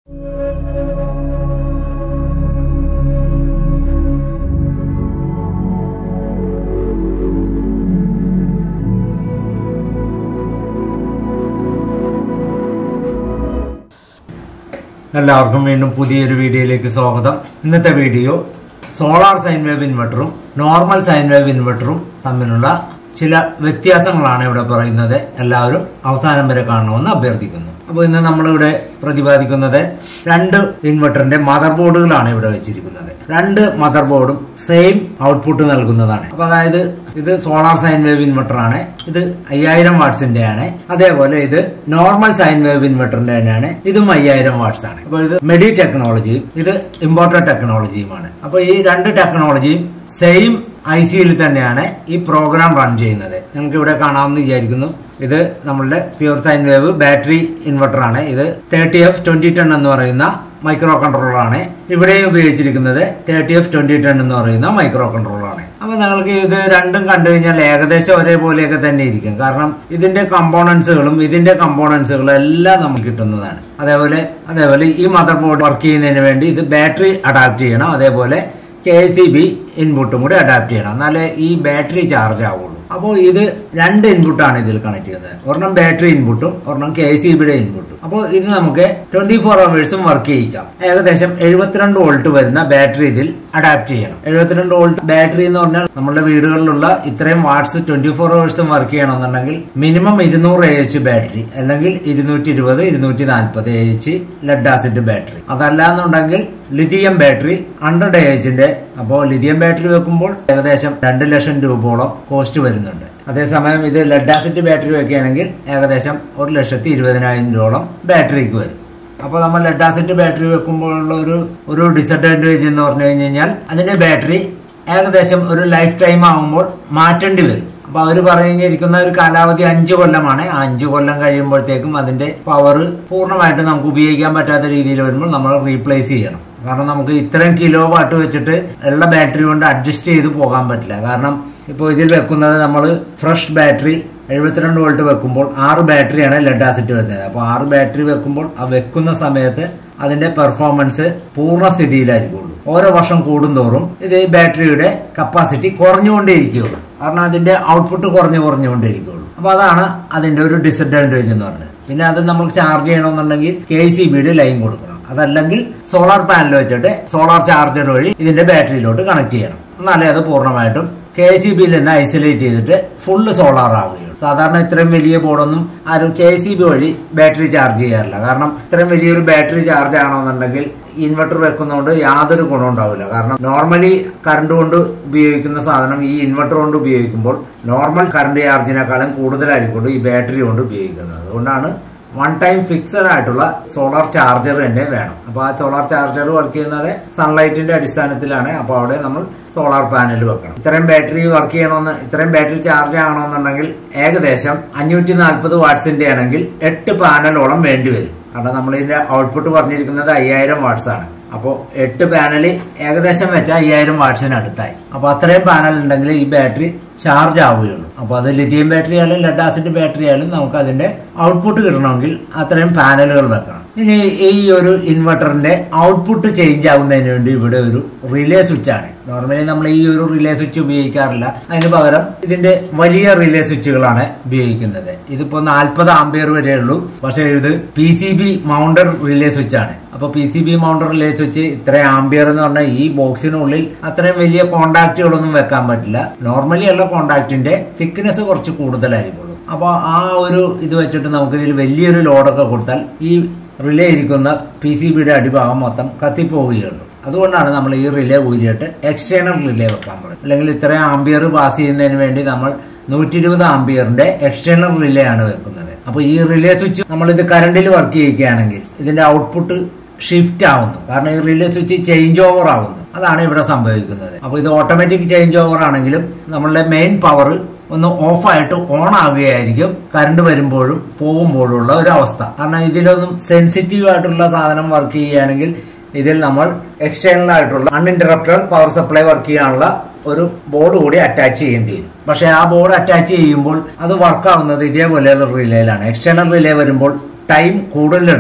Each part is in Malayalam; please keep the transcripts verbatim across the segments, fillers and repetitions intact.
എല്ലാവർക്കും വീണ്ടും പുതിയൊരു വീഡിയോയിലേക്ക് സ്വാഗതം. ഇന്നത്തെ വീഡിയോ സോളാർ സൈൻ വേവ് ഇൻവെർട്ടറും നോർമൽ സൈൻ വേവ് ഇൻവെർട്ടറും തമ്മിലുള്ള ചില വ്യത്യാസങ്ങളാണ് ഇവിടെ പറയുന്നത്. എല്ലാവരും അവസാനം വരെ കാണണമെന്ന് അഭ്യർത്ഥിക്കുന്നു. അപ്പോൾ ഇന്ന് നമ്മളിവിടെ പ്രതിപാദിക്കുന്നത് രണ്ട് ഇൻവെർട്ടറിന്റെ മദർ ബോർഡുകളാണ് ഇവിടെ വെച്ചിരിക്കുന്നത്. രണ്ട് മദർ ബോർഡും സെയിം ഔട്ട്പുട്ട് നൽകുന്നതാണ്. അപ്പൊ അതായത് ഇത് സോളാർ സൈൻ വേവ് ഇൻവെർട്ടർ ആണ്. ഇത് അയ്യായിരം വാട്ട്സിന്റെ ആണ്. അതേപോലെ ഇത് നോർമൽ സൈൻ വേവ് ഇൻവെർട്ടറിന്റെ തന്നെയാണ്. ഇതും അയ്യായിരം വാട്ട്സ് ആണ്. അപ്പൊ ഇത് മെഡി ടെക്നോളജിയും ഇത് ഇമ്പോർട്ടഡ് ടെക്നോളജിയുമാണ്. അപ്പൊ ഈ രണ്ട് ടെക്നോളജിയും സെയിം ഐ സിയിൽ തന്നെയാണ് ഈ പ്രോഗ്രാം റൺ ചെയ്യുന്നത്. നിങ്ങൾക്ക് ഇവിടെ കാണാമെന്ന് വിചാരിക്കുന്നു. ഇത് നമ്മളുടെ pure sine wave battery inverter ആണ്. ഇത് തേർട്ടി എഫ് ട്വന്റി ടെൻ എന്ന് പറയുന്ന മൈക്രോ കൺട്രോളർ ആണ്. ഇവിടെ ഉപയോഗിച്ചിരിക്കുന്നത് തേർട്ടി എഫ് ട്വന്റി ടെൻ എന്ന് പറയുന്ന മൈക്രോ കൺട്രോളർ ആണ്. അപ്പൊ നിങ്ങൾക്ക് ഇത് രണ്ടും കണ്ടു കഴിഞ്ഞാൽ ഏകദേശം ഒരേപോലെയൊക്കെ തന്നെ ഇരിക്കും. കാരണം ഇതിന്റെ കമ്പോണൻസുകളും ഇതിന്റെ കമ്പോണൻസുകളും എല്ലാം നമുക്ക് കിട്ടുന്നതാണ്. അതേപോലെ അതേപോലെ ഈ മദർ ബോർഡ് വർക്ക് ചെയ്യുന്നതിന് വേണ്ടി ഇത് ബാറ്ററി അഡാപ്റ്റ് ചെയ്യണം. അതേപോലെ കെ സി ബി ഇൻപുട്ടും കൂടി അഡാപ്റ്റ് ചെയ്യണം. എന്നാലേ ഈ ബാറ്ററി ചാർജ് ആവുള്ളൂ. അപ്പോൾ ഇത് രണ്ട് ഇൻപുട്ടാണ് ഇതിൽ കണക്ട് ചെയ്യുന്നത്. ഒരെണ്ണം ബാറ്ററി ഇൻപുട്ടും ഒരെണ്ണം കെ സി ബിയുടെ ഇൻപുട്ടും. അപ്പോൾ ഇത് നമുക്ക് ട്വന്റി ഫോർ അവേഴ്സും വർക്ക് ചെയ്യിക്കാം. ഏകദേശം എഴുപത്തിരണ്ട് വോൾട്ട് വരുന്ന ബാറ്ററി ഇതിൽ അഡാപ്റ്റ് ചെയ്യണം. എഴുപത്തിരണ്ട് വോൾട്ട് ബാറ്ററി എന്ന് പറഞ്ഞാൽ നമ്മുടെ വീടുകളിലുള്ള ഇത്രയും വാട്ട്സ് ട്വന്റി ഫോർ അവേഴ്സും വർക്ക് ചെയ്യണമെന്നുണ്ടെങ്കിൽ മിനിമം ഇരുന്നൂറ് എ എച്ച് ബാറ്ററി അല്ലെങ്കിൽ ഇരുന്നൂറ്റി ഇരുപത് ഇരുന്നൂറ്റി നാൽപ്പത് A H lead acid battery. അതല്ല എന്നുണ്ടെങ്കിൽ ലിഥിയം ബാറ്ററി ഹൺഡ്രഡ് എ എച്ചിന്റെ. അപ്പോൾ ലിഥിയം ബാറ്ററി വെക്കുമ്പോൾ ഏകദേശം രണ്ട് ലക്ഷം രൂപയോളം കോസ്റ്റ് വരുന്നുണ്ട്. അതേസമയം ഇത് ലെഡ് ആസിഡ് ബാറ്ററി വെക്കുകയാണെങ്കിൽ ഏകദേശം ഒരു ലക്ഷത്തി ഇരുപതിനായിരം രൂപയോളം ബാറ്ററിക്ക് വരും. അപ്പോൾ നമ്മൾ ലെഡ് ആസിഡ് ബാറ്ററി വെക്കുമ്പോഴുള്ള ഒരു ഒരു ഡിസഡ്വാൻറ്റേജ് എന്ന് പറഞ്ഞു കഴിഞ്ഞാൽ അതിന്റെ ബാറ്ററി ഏകദേശം ഒരു ലൈഫ് ടൈം ആകുമ്പോൾ മാറ്റേണ്ടി വരും. അപ്പൊ അവര് പറഞ്ഞിരിക്കുന്ന ഒരു കാലാവധി അഞ്ചു കൊല്ലമാണ്. ആ അഞ്ചു കൊല്ലം കഴിയുമ്പോഴത്തേക്കും അതിന്റെ പവർ പൂർണ്ണമായിട്ട് നമുക്ക് ഉപയോഗിക്കാൻ പറ്റാത്ത രീതിയിൽ വരുമ്പോൾ നമ്മൾ റീപ്ലേസ് ചെയ്യണം. കാരണം നമുക്ക് ഇത്രയും കിലോ വാട്ട് വെച്ചിട്ട് ഉള്ള ബാറ്ററി കൊണ്ട് അഡ്ജസ്റ്റ് ചെയ്ത് പോകാൻ പറ്റില്ല. കാരണം ഇപ്പോൾ ഇതിൽ വെക്കുന്നത് നമ്മൾ ഫ്രഷ് ബാറ്ററി എഴുപത്തിരണ്ട് വോൾട്ട് വെക്കുമ്പോൾ ആറ് ബാറ്ററിയാണ് ലെഡ് ആസിഡ് വരുന്നത്. അപ്പോൾ ആറ് ബാറ്ററി വെക്കുമ്പോൾ ആ വെക്കുന്ന സമയത്ത് അതിന്റെ പെർഫോമൻസ് പൂർണ്ണസ്ഥിതിയിലായിരിക്കുള്ളൂ. ഓരോ വർഷം കൂടുന്തോറും ഇത് ഈ ബാറ്ററിയുടെ കപ്പാസിറ്റി കുറഞ്ഞുകൊണ്ടേയിരിക്കുകയുള്ളൂ. കാരണം അതിന്റെ ഔട്ട്പുട്ട് കുറഞ്ഞു കുറഞ്ഞുകൊണ്ടേയിരിക്കുകയുള്ളൂ. അപ്പൊ അതാണ് അതിന്റെ ഒരു ഡിസഡ്വാൻറ്റേജ് എന്ന് പറയുന്നത്. പിന്നെ അത് നമ്മൾ ചാർജ് ചെയ്യണമെന്നുണ്ടെങ്കിൽ കെ സി ബിയുടെ ലൈൻ കൊടുക്കണം. അതല്ലെങ്കിൽ സോളാർ പാനൽ വെച്ചിട്ട് സോളാർ ചാർജർ വഴി ഇതിന്റെ ബാറ്ററിയിലോട്ട് കണക്ട് ചെയ്യണം. എന്നാലേ അത് പൂർണ്ണമായിട്ടും കെ സി ബിയിൽ നിന്ന് ഐസൊലേറ്റ് ചെയ്തിട്ട് ഫുള്ള് സോളാർ ആവുകയുള്ളൂ. സാധാരണ ഇത്രയും വലിയ ബോർഡൊന്നും ആരും കെ സി ബി വഴി ബാറ്ററി ചാർജ് ചെയ്യാറില്ല. കാരണം ഇത്രയും വലിയൊരു ബാറ്ററി ചാർജ് ആണെന്നുണ്ടെങ്കിൽ ഇൻവെർട്ടർ വെക്കുന്നതുകൊണ്ട് യാതൊരു ഗുണം ഉണ്ടാവില്ല. കാരണം നോർമലി കറണ്ട് കൊണ്ട് ഉപയോഗിക്കുന്ന സാധനം ഈ ഇൻവെർട്ടർ കൊണ്ട് ഉപയോഗിക്കുമ്പോൾ നോർമൽ കറണ്ട് ചാർജിനേക്കാളും കൂടുതലായിരിക്കും ഈ ബാറ്ററി കൊണ്ട് ഉപയോഗിക്കുന്നത്. അതുകൊണ്ടാണ് വൺ ടൈം ഫിക്സഡ് ആയിട്ടുള്ള സോളാർ ചാർജർ തന്നെ വേണം. അപ്പൊ ആ സോളാർ ചാർജർ വർക്ക് ചെയ്യുന്നത് സൺലൈറ്റിന്റെ അടിസ്ഥാനത്തിലാണ്. അപ്പൊ അവിടെ നമ്മൾ സോളാർ പാനൽ വെക്കണം. ഇത്രയും ബാറ്ററി വർക്ക് ചെയ്യണമെന്ന് ഇത്രയും ബാറ്ററി ചാർജ് ആകണമെന്നുണ്ടെങ്കിൽ ഏകദേശം അഞ്ഞൂറ്റി നാൽപ്പത് വാട്ട്സിന്റെ ആണെങ്കിൽ എട്ട് പാനലോളം വേണ്ടി വരും. കാരണം നമ്മൾ ഇതിന്റെ ഔട്ട്പുട്ട് പറഞ്ഞിരിക്കുന്നത് അയ്യായിരം വാട്ട്സ് ആണ്. അപ്പോൾ എട്ട് പാനല് ഏകദേശം വെച്ചാൽ അയ്യായിരം വാട്ട്സിന് അടുത്തായി. അപ്പൊ അത്രയും പാനൽ ഉണ്ടെങ്കിൽ ഈ ബാറ്ററി ചാർജ് ആവുകയുള്ളൂ. അപ്പൊ അത് ലിഥിയം ബാറ്ററി ആയാലും ലെഡ് ആസിഡ് ബാറ്ററി ആയാലും നമുക്ക് അതിന്റെ ഔട്ട്പുട്ട് കിട്ടണമെങ്കിൽ അത്രയും പാനലുകൾ വെക്കണം. ഇനി ഈ ഒരു ഇൻവെർട്ടറിന്റെ ഔട്ട്പുട്ട് ചേഞ്ച് ആവുന്നതിന് വേണ്ടി ഇവിടെ ഒരു റിലേ സ്വിച്ച് ആണ്. നോർമലി നമ്മൾ ഈ ഒരു റിലേ സ്വിച്ച് ഉപയോഗിക്കാറില്ല. അതിന് പകരം ഇതിന്റെ വലിയ റിലേ സ്വിച്ചുകളാണ് ഉപയോഗിക്കുന്നത്. ഇതിപ്പോ നാൽപ്പത് ആംപിയർ വരെ ഉള്ളൂ. പക്ഷെ ഇത് P C B mounter relay switch ആണ്. അപ്പൊ P C B mounter relay switch ഇത്രയും ആംപിയർ എന്ന് പറഞ്ഞാൽ ഈ ബോക്സിനുള്ളിൽ അത്രയും വലിയ കോണ്ടാക്റ്റുകളൊന്നും വെക്കാൻ പറ്റില്ല. നോർമലി ഉള്ള കോണ്ടാക്റ്റിന്റെ തിക്നെസ് കുറച്ച് കൂടുതലായിരിക്കുള്ളൂ. അപ്പൊ ആ ഒരു ഇത് വെച്ചിട്ട് നമുക്ക് ഇതിൽ വലിയൊരു ലോഡൊക്കെ കൊടുത്താൽ ഈ റിലേ ഇരിക്കുന്ന പി സി ബിയുടെ അടിഭാഗം മൊത്തം കത്തിപ്പോവുകയുള്ളൂ. അതുകൊണ്ടാണ് നമ്മൾ ഈ റിലേ ഊരിയിട്ട് എക്സ്റ്റേണൽ റിലേ വെക്കാൻ പറയും. അല്ലെങ്കിൽ ഇത്രയും ആംപിയർ പാസ് ചെയ്യുന്നതിന് വേണ്ടി നമ്മൾ നൂറ്റി ഇരുപത് ആംപിയറിന്റെ എക്സ്റ്റേണൽ റിലേ ആണ് വെക്കുന്നത്. അപ്പൊ ഈ റിലേ സ്വിച്ച് നമ്മൾ ഇത് കറണ്ടിൽ വർക്ക് ചെയ്യുകയാണെങ്കിൽ ഇതിന്റെ ഔട്ട്പുട്ട് ഷിഫ്റ്റ് ആവുന്നു. കാരണം ഈ റിലേ സ്വിച്ച് ചേഞ്ച് ഓവർ ആവുന്നു. അതാണ് ഇവിടെ സംഭവിക്കുന്നത്. അപ്പൊ ഇത് ഓട്ടോമാറ്റിക് ചേഞ്ച് ഓവർ ആണെങ്കിലും നമ്മളുടെ മെയിൻ പവർ ഒന്ന് ഓഫായിട്ട് ഓൺ ആവുകയായിരിക്കും കറണ്ട് വരുമ്പോഴും പോകുമ്പോഴും ഉള്ള ഒരു അവസ്ഥ. കാരണം ഇതിലൊന്നും സെൻസിറ്റീവ് ആയിട്ടുള്ള സാധനം വർക്ക് ചെയ്യുകയാണെങ്കിൽ ഇതിൽ നമ്മൾ എക്സ്റ്റേണൽ ആയിട്ടുള്ള അൺഇന്ററപ്റ്റഡ് പവർ സപ്ലൈ വർക്ക് ചെയ്യാനുള്ള ഒരു ബോർഡ് കൂടി അറ്റാച്ച് ചെയ്യേണ്ടി വരും. പക്ഷെ ആ ബോർഡ് അറ്റാച്ച് ചെയ്യുമ്പോൾ അത് വർക്ക് ആവുന്നത് ഇതേപോലെയുള്ള റിലേയിലാണ്. എക്സ്റ്റേണൽ റിലേ വരുമ്പോൾ ടൈം കൂടുതലെടുക്കും.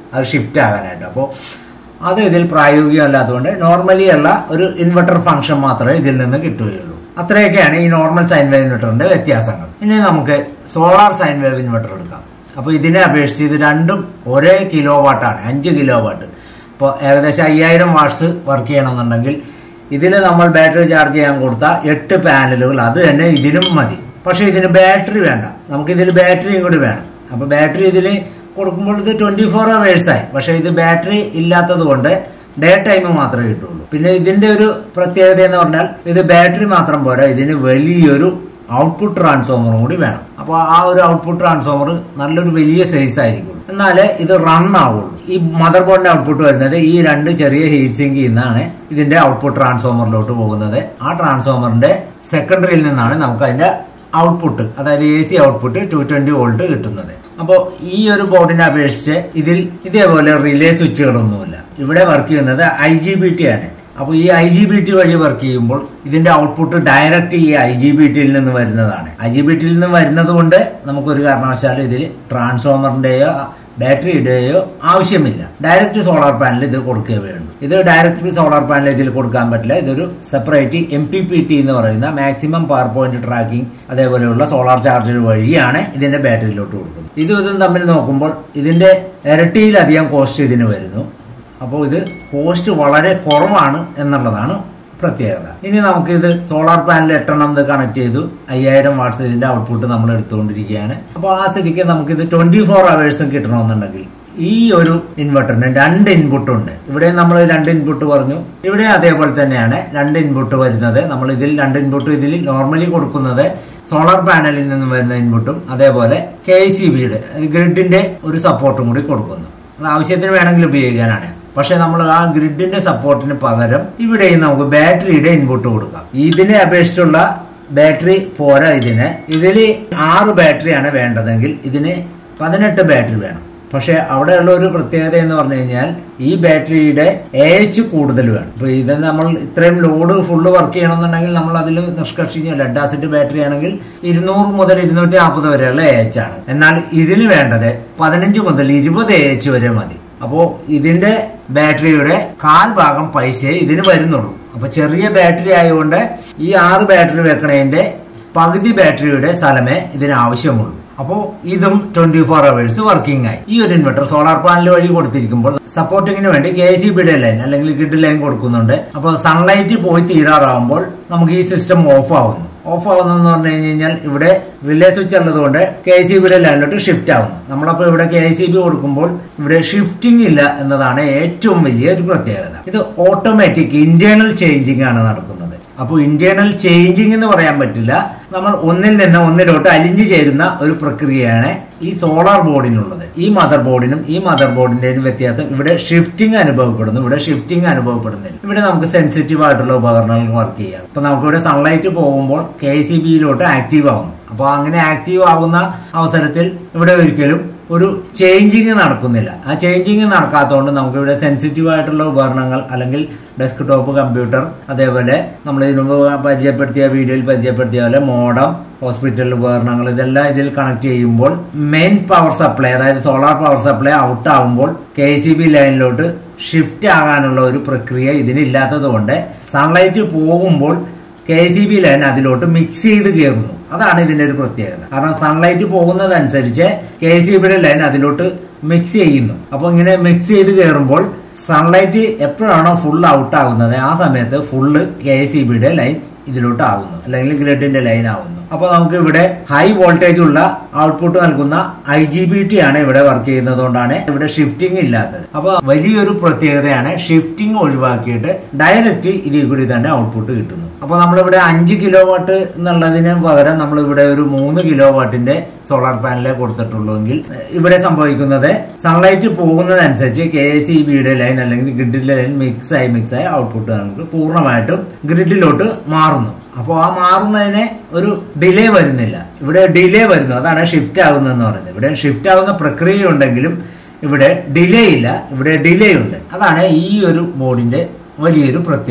അത് ഷിഫ്റ്റ് ആകാനായിട്ട്. അപ്പോൾ അത് ഇതിൽ പ്രായോഗികമല്ലാത്തതുകൊണ്ട് നോർമലി ഉള്ള ഒരു ഇൻവെർട്ടർ ഫംഗ്ഷൻ മാത്രമേ ഇതിൽ നിന്ന് കിട്ടുകയുള്ളൂ. അത്രയൊക്കെയാണ് ഈ നോർമൽ സൈൻ വേവ് ഇൻവെർട്ടറിന്റെ വ്യത്യാസങ്ങൾ. ഇനി നമുക്ക് സോളാർ സൈൻ വേവ് ഇൻവെർട്ടർ എടുക്കാം. അപ്പോൾ ഇതിനെ അപേക്ഷിച്ച് ഇത് രണ്ടും ഒരേ കിലോ വാട്ടാണ്, അഞ്ച് കിലോ വാട്ട്. ഇപ്പോൾ ഏകദേശം അയ്യായിരം വാട്ട്സ് വർക്ക് ചെയ്യണമെന്നുണ്ടെങ്കിൽ ഇതിൽ നമ്മൾ ബാറ്ററി ചാർജ് ചെയ്യാൻ കൊടുത്ത എട്ട് പാനലുകൾ അത് തന്നെ ഇതിനും മതി. പക്ഷെ ഇതിന് ബാറ്ററി വേണ്ട, നമുക്ക് ഇതിൽ ബാറ്ററിയും കൂടി വേണം. അപ്പൊ ബാറ്ററി ഇതിൽ കൊടുക്കുമ്പോൾ ഇത് ട്വന്റി ഫോർ അവേഴ്സ് ആയി. പക്ഷെ ഇത് ബാറ്ററി ഇല്ലാത്തത് കൊണ്ട് ഡേ ടൈം മാത്രമേ കിട്ടുള്ളൂ. പിന്നെ ഇതിന്റെ ഒരു പ്രത്യേകത എന്ന് പറഞ്ഞാൽ ഇത് ബാറ്ററി മാത്രം പോരാ, ഇതിന് വലിയൊരു ഔട്ട്പുട്ട് ട്രാൻസ്ഫോമറും കൂടി വേണം. അപ്പോൾ ആ ഒരു ഔട്ട്പുട്ട് ട്രാൻസ്ഫോമർ നല്ലൊരു വലിയ സൈസ് ആയിരിക്കും, എന്നാലേ ഇത് റൺ ആവുള്ളൂ. ഈ മദർ ബോർഡിന്റെ ഔട്ട്പുട്ട് വരുന്നത് ഈ രണ്ട് ചെറിയ ഹീറ്റ് സിങ്കിൽ നിന്നാണ് ഇതിന്റെ ഔട്ട്പുട്ട് ട്രാൻസ്ഫോമറിലോട്ട് പോകുന്നത്. ആ ട്രാൻസ്ഫോമറിന്റെ സെക്കൻഡറിയിൽ നിന്നാണ് നമുക്ക് അതിന്റെ ഔട്ട്പുട്ട്, അതായത് A C output two twenty volt കിട്ടുന്നത്. അപ്പോൾ ഈ ഒരു ബോർഡിനെ അപേക്ഷിച്ച് ഇതിൽ ഇതേപോലെ റിലേ സ്വിച്ചുകളൊന്നുമില്ല. ഇവിടെ വർക്ക് ചെയ്യുന്നത് ഐ ജി ബി ടി ആണ്. അപ്പോൾ ഈ ഐ ജി ബി ടി വഴി വർക്ക് ചെയ്യുമ്പോൾ ഇതിന്റെ ഔട്ട്പുട്ട് ഡയറക്റ്റ് ഈ ഐ ജി ബി ടിയിൽ നിന്ന് വരുന്നതാണ്. ഐ ജി ബി ടിയിൽ നിന്ന് വരുന്നത് കൊണ്ട് നമുക്കൊരു കാരണവശാലും ഇതിൽ ട്രാൻസ്ഫോമറിന്റെയോ ബാറ്ററിയുടെയോ ആവശ്യമില്ല. ഡയറക്റ്റ് സോളാർ പാനൽ ഇത് കൊടുക്കുകയേ വേണ്ടു. ഇത് ഡയറക്റ്റ് സോളാർ പാനൽ ഇതിൽ കൊടുക്കാൻ പറ്റില്ല. ഇതൊരു separate M P P T എന്ന് പറയുന്ന മാക്സിമം പവർ പോയിന്റ് ട്രാക്കിംഗ് അതേപോലെയുള്ള സോളാർ ചാർജർ വഴിയാണ് ഇതിന്റെ ബാറ്ററിയിലോട്ട് കൊടുക്കുന്നത്. ഇതും ഇതും തമ്മിൽ നോക്കുമ്പോൾ ഇതിന്റെ ഇരട്ടിയിലധികം കോസ്റ്റ് ഇതിന് വരുന്നു. അപ്പോൾ ഇത് കോസ്റ്റ് വളരെ കുറവാണ് എന്നുള്ളതാണ് പ്രത്യേകത. ഇനി നമുക്ക് ഇത് സോളാർ പാനൽ എട്ടെണ്ണം ഇത് കണക്ട് ചെയ്തു, അയ്യായിരം വാട്ട്സ് ഇതിന്റെ ഔട്ട്പുട്ട് നമ്മൾ എടുത്തുകൊണ്ടിരിക്കുകയാണ്. അപ്പോൾ ആ സ്ഥിതിക്ക് നമുക്ക് ഇത് ട്വന്റി ഫോർ അവേഴ്സും കിട്ടണമെന്നുണ്ടെങ്കിൽ ഈ ഒരു ഇൻവെർട്ടറിന് രണ്ട് ഇൻപുട്ട് ഉണ്ട്. ഇവിടെ നമ്മൾ രണ്ട് ഇൻപുട്ട് പറഞ്ഞു, ഇവിടെ അതേപോലെ തന്നെയാണ് രണ്ട് ഇൻപുട്ട് വരുന്നത്. നമ്മൾ ഇതിൽ രണ്ട് ഇൻപുട്ട് ഇതിൽ നോർമലി കൊടുക്കുന്നത് സോളാർ പാനലിൽ നിന്ന് വരുന്ന ഇൻപുട്ടും അതേപോലെ കെ സി ബിയുടെ ഗ്രിഡിന്റെ ഒരു സപ്പോർട്ടും കൂടി കൊടുക്കുന്നു. അത് ആവശ്യത്തിന് വേണമെങ്കിൽ ഉപയോഗിക്കാനാണ്. പക്ഷെ നമ്മൾ ആ ഗ്രിഡിന്റെ സപ്പോർട്ടിന് പകരം ഇവിടെയും നമുക്ക് ബാറ്ററിയുടെ ഇൻപുട്ട് കൊടുക്കാം. ഇതിനെ അപേക്ഷിച്ചുള്ള ബാറ്ററി പോരാ ഇതിന്. ഇതിൽ ആറ് ബാറ്ററിയാണ് വേണ്ടതെങ്കിൽ ഇതിന് പതിനെട്ട് ബാറ്ററി വേണം. പക്ഷെ അവിടെയുള്ള ഒരു പ്രത്യേകത എന്ന് പറഞ്ഞു കഴിഞ്ഞാൽ ഈ ബാറ്ററിയുടെ എച്ച് കൂടുതൽ വേണം. ഇപ്പൊ ഇത് നമ്മൾ ഇത്രയും ലോഡ് ഫുള്ള് വർക്ക് ചെയ്യണമെന്നുണ്ടെങ്കിൽ നമ്മൾ അതിൽ നിഷ്കർഷിക്കുക ലെഡ് ആസിഡ് ബാറ്ററി ആണെങ്കിൽ ഇരുന്നൂറ് മുതൽ ഇരുന്നൂറ്റി നാൽപ്പത് വരെയുള്ള എച്ച് ആണ്. എന്നാൽ ഇതിന് വേണ്ടത് പതിനഞ്ച് മുതൽ ഇരുപത് എച്ച് വരെ മതി. അപ്പോ ഇതിന്റെ ബാറ്ററിയുടെ കാൽ ഭാഗം പൈസയെ ഇതിന് വരുന്നുള്ളൂ. അപ്പൊ ചെറിയ ബാറ്ററി ആയതുകൊണ്ട് ഈ ആറ് ബാറ്ററി വെക്കണതിന്റെ പകുതി ബാറ്ററിയുടെ സ്ഥലമേ ഇതിന് ആവശ്യമുള്ളൂ. അപ്പോൾ ഇതും ട്വന്റി ഫോർ അവേഴ്സ് വർക്കിംഗ് ആയി. ഈ ഒരു ഇൻവെർട്ടർ സോളാർ പാനൽ വഴി കൊടുത്തിരിക്കുമ്പോൾ സപ്പോർട്ടിങ്ങിന് വേണ്ടി കെ സി ബിയുടെ ലൈൻ അല്ലെങ്കിൽ ഗ്രിഡ് ലൈൻ കൊടുക്കുന്നുണ്ട്. അപ്പോൾ സൺലൈറ്റ് പോയി തീരാറാവുമ്പോൾ നമുക്ക് ഈ സിസ്റ്റം ഓഫ് ആവുന്നു. ഓഫ് ആവുന്നതെന്ന് പറഞ്ഞു കഴിഞ്ഞാൽ ഇവിടെ റിലേ സ്വിച്ച് ഉള്ളതുകൊണ്ട് കെ സി ബിയുടെ ലൈനിലോട്ട് ഷിഫ്റ്റ് ആവുന്നു. നമ്മളപ്പോൾ ഇവിടെ കെ സി ബി കൊടുക്കുമ്പോൾ ഇവിടെ ഷിഫ്റ്റിംഗ് ഇല്ല എന്നതാണ് ഏറ്റവും വലിയ ഒരു പ്രത്യേകത. ഇത് ഓട്ടോമാറ്റിക് ഇന്റേണൽ ചേഞ്ചിങ് ആണ് നടക്കുന്നത്. അപ്പോൾ ഇന്റേണൽ ചേഞ്ചിങ് എന്ന് പറയാൻ പറ്റില്ല, നമ്മൾ ഒന്നിൽ നിന്ന് ഒന്നിലോട്ട് അലിഞ്ഞു ചേരുന്ന ഒരു പ്രക്രിയയാണ് ഈ സോളാർ ബോർഡിനുള്ളത്. ഈ മദർ ബോർഡിനും ഈ മദർ ബോർഡിന്റെയും വ്യത്യാസം ഇവിടെ ഷിഫ്റ്റിംഗ് അനുഭവപ്പെടുന്നു, ഇവിടെ ഷിഫ്റ്റിംഗ് അനുഭവപ്പെടുന്നില്ല. ഇവിടെ നമുക്ക് സെൻസിറ്റീവ് ആയിട്ടുള്ള ഉപകരണങ്ങൾ വർക്ക് ചെയ്യാം. അപ്പൊ നമുക്ക് ഇവിടെ സൺലൈറ്റ് പോകുമ്പോൾ കെ സി ബിയിലോട്ട് ആക്റ്റീവ് ആവുന്നു. അപ്പോൾ അങ്ങനെ ആക്റ്റീവ് ആവുന്ന അവസരത്തിൽ ഇവിടെ ഒരിക്കലും ഒരു ചേഞ്ചിങ് നടക്കുന്നില്ല. ആ ചേഞ്ചിങ് നടക്കാത്തതുകൊണ്ട് നമുക്ക് ഇവിടെ സെൻസിറ്റീവ് ആയിട്ടുള്ള ഉപകരണങ്ങൾ അല്ലെങ്കിൽ ഡെസ്ക്ടോപ്പ് കമ്പ്യൂട്ടർ അതേപോലെ നമ്മൾ ഇതിനു മുമ്പ് പരിചയപ്പെടുത്തിയ വീഡിയോയിൽ പരിചയപ്പെടുത്തിയ പോലെ മോഡം, ഹോസ്പിറ്റൽ ഉപകരണങ്ങൾ ഇതെല്ലാം ഇതിൽ കണക്ട് ചെയ്യുമ്പോൾ മെയിൻ പവർ സപ്ലൈ അതായത് സോളാർ പവർ സപ്ലൈ ഔട്ട് ആവുമ്പോൾ കെ സി ബി ലൈനിലോട്ട് ഷിഫ്റ്റ് ആകാനുള്ള ഒരു പ്രക്രിയ ഇതിനില്ലാത്തത് കൊണ്ട് സൺലൈറ്റ് പോകുമ്പോൾ കെ സി ബി ലൈൻ അതിലോട്ട് മിക്സ് ചെയ്ത് കയറുന്നു. അതാണ് ഇതിന്റെ ഒരു പ്രത്യേകത. കാരണം സൺലൈറ്റ് പോകുന്നതനുസരിച്ച് കെ സി ബിയുടെ ലൈൻ അതിലോട്ട് മിക്സ് ചെയ്യുന്നു. അപ്പൊ ഇങ്ങനെ മിക്സ് ചെയ്ത് കയറുമ്പോൾ സൺലൈറ്റ് എപ്പോഴാണോ ഫുൾ ഔട്ട് ആകുന്നത് ആ സമയത്ത് ഫുള്ള് കെ സി ബിയുടെ ലൈൻ ഇതിലോട്ട് ആകുന്നു അല്ലെങ്കിൽ ഗ്രിഡിന്റെ ലൈൻ ആകുന്നു. അപ്പൊ നമുക്ക് ഇവിടെ ഹൈ വോൾട്ടേജ് ഉള്ള ഔട്ട്പുട്ട് നൽകുന്ന ഐ ജി ബി ടി ആണ് ഇവിടെ വർക്ക് ചെയ്യുന്നതുകൊണ്ടാണ് ഇവിടെ ഷിഫ്റ്റിംഗ് ഇല്ലാത്തത്. അപ്പൊ വലിയൊരു പ്രത്യേകതയാണ് ഷിഫ്റ്റിംഗ് ഒഴിവാക്കിയിട്ട് ഡയറക്റ്റ് ഇതിൽ കൂടി തന്നെ ഔട്ട്പുട്ട് കിട്ടുന്നു. അപ്പൊ നമ്മളിവിടെ അഞ്ച് കിലോ വാട്ട് എന്നുള്ളതിന് പകരം നമ്മൾ ഇവിടെ ഒരു മൂന്ന് കിലോ വാട്ടിന്റെ സോളാർ പാനലേ കൊടുത്തിട്ടുള്ളൂ എങ്കിൽ ഇവിടെ സംഭവിക്കുന്നത് സൺലൈറ്റ് പോകുന്നതനുസരിച്ച് കെ സി ബിയുടെ ലൈൻ അല്ലെങ്കിൽ ഗ്രിഡിലെ ലൈൻ മിക്സ് ആയി മിക്സ് ആയി ഔട്ട്പുട്ട് നമുക്ക് പൂർണ്ണമായിട്ടും ഗ്രിഡിലോട്ട് മാറുന്നു. അപ്പോൾ ആ മാറുന്നതിന് ഒരു ഡിലേ വരുന്നില്ല, ഇവിടെ ഡിലേ വരുന്നു. അതാണ് ഷിഫ്റ്റ് ആകുന്നതെന്ന് പറയുന്നത്. ഇവിടെ ഷിഫ്റ്റ് ആവുന്ന പ്രക്രിയ ഉണ്ടെങ്കിലും ഇവിടെ ഡിലേ ഇല്ല, ഇവിടെ ഡിലേ ഉണ്ട്. അതാണ് ഈ ഒരു ബോർഡിന്റെ വലിയൊരു പ്രത്യേകത.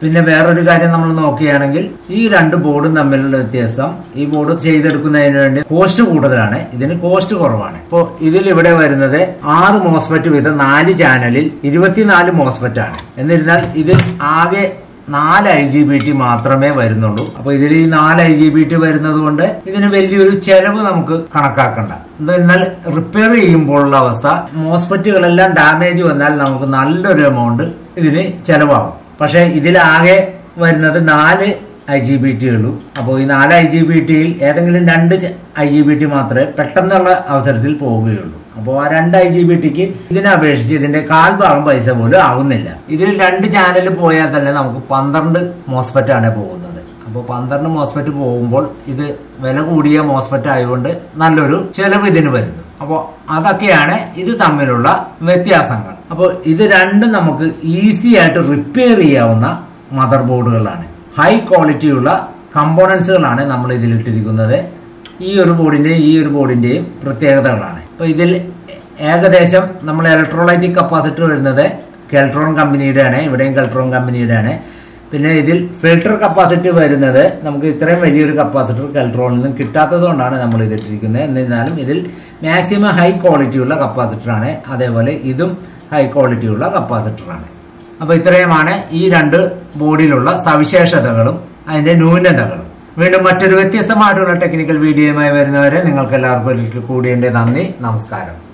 പിന്നെ വേറൊരു കാര്യം നമ്മൾ നോക്കുകയാണെങ്കിൽ ഈ രണ്ട് ബോർഡും തമ്മിലുള്ള വ്യത്യാസം, ഈ ബോർഡ് ചെയ്തെടുക്കുന്നതിന് വേണ്ടി കോസ്റ്റ് കൂടുതലാണ്, ഇതിന് കോസ്റ്റ് കുറവാണ്. ഇപ്പോൾ ഇതിൽ ഇവിടെ വരുന്നത് ആറ് മോസ്ഫെറ്റ് വീതം നാല് ചാനലിൽ ഇരുപത്തിനാല് മോസ്ഫെറ്റ് ആണ്. എന്നിരുന്നാൽ ഇതിൽ ആകെ നാല് ഐ ജി ബി ടി മാത്രമേ വരുന്നുള്ളൂ. അപ്പൊ ഇതിൽ ഈ നാല് ഐ ജി ബി ടി വരുന്നത് കൊണ്ട് ഇതിന് വലിയൊരു ചെലവ് നമുക്ക് കണക്കാക്കണ്ട. എന്നാൽ റിപ്പയർ ചെയ്യുമ്പോഴുള്ള അവസ്ഥ, മോസ്ഫെറ്റുകളെല്ലാം ഡാമേജ് വന്നാൽ നമുക്ക് നല്ലൊരു എമൗണ്ട് ഇതിന് ചെലവാകും. പക്ഷെ ഇതിലാകെ വരുന്നത് നാല് ഐ ജി ബി ടി ഉള്ളൂ. അപ്പോൾ ഈ നാല് ഐ ജി ബി ടിയിൽ ഏതെങ്കിലും രണ്ട് ഐ ജി ബി ടി മാത്രമേ പെട്ടെന്നുള്ള അവസരത്തിൽ പോവുകയുള്ളൂ. അപ്പോൾ ആ രണ്ട് ഐ ജി ബി ടിക്ക് ഇതിനെ അപേക്ഷിച്ച് ഇതിന്റെ കാൽഭാഗം പൈസ പോലും ആവുന്നില്ല. ഇതിൽ രണ്ട് ചാനൽ പോയാൽ തന്നെ നമുക്ക് പന്ത്രണ്ട് മോസ്ഫെറ്റ് ആണ് പോകുന്നത്. അപ്പോൾ പന്ത്രണ്ട് മോസ്ഫെറ്റ് പോകുമ്പോൾ ഇത് വില കൂടിയ മോസ്ഫെറ്റ് ആയതുകൊണ്ട് നല്ലൊരു ചെലവ് ഇതിന് വരുന്നു. അപ്പോൾ അതൊക്കെയാണ് ഇത് തമ്മിലുള്ള വ്യത്യാസങ്ങൾ. അപ്പോൾ ഇത് രണ്ടും നമുക്ക് ഈസി ആയിട്ട് റിപ്പയർ ചെയ്യാവുന്ന മദർ ബോർഡുകളാണ്. ഹൈ ക്വാളിറ്റിയുള്ള കമ്പോണൻസുകളാണ് നമ്മൾ ഇതിലിട്ടിരിക്കുന്നത്. ഈ ഒരു ബോർഡിന്റെയും ഈ ഒരു ബോർഡിന്റെയും പ്രത്യേകതകളാണ്. അപ്പൊ ഇതിൽ ഏകദേശം നമ്മൾ ഇലക്ട്രോലൈറ്റിക് കപ്പാസിറ്റർ വരുന്നത് കെൽട്രോൺ കമ്പനിയുടെയാണ്, ഇവിടെയും കെൽട്രോൺ കമ്പനിയുടെയാണ്. പിന്നെ ഇതിൽ ഫിൽട്ടർ കപ്പാസിറ്റി വരുന്നത് നമുക്ക് ഇത്രയും വലിയൊരു കപ്പാസിറ്റർ കെൽട്രോണിൽ നിന്നും കിട്ടാത്തത് കൊണ്ടാണ് നമ്മൾ ഇതിട്ടിരിക്കുന്നത്. എന്നിരുന്നാലും ഇതിൽ മാക്സിമം ഹൈ ക്വാളിറ്റിയുള്ള കപ്പാസിറ്ററാണ്. അതേപോലെ ഇതും ഹൈ ക്വാളിറ്റിയുള്ള കപ്പാസിറ്ററാണ്. അപ്പൊ ഇത്രയുമാണ് ഈ രണ്ട് ബോർഡിലുള്ള സവിശേഷതകളും അതിന്റെ ന്യൂനതകളും. വീണ്ടും മറ്റൊരു വ്യത്യസ്തമായിട്ടുള്ള ടെക്നിക്കൽ വീഡിയോയുമായി വരുന്നവരെ നിങ്ങൾക്ക് എല്ലാവർക്കും ഒരിക്കൽ കൂടി എൻ്റെ നന്ദി, നമസ്കാരം.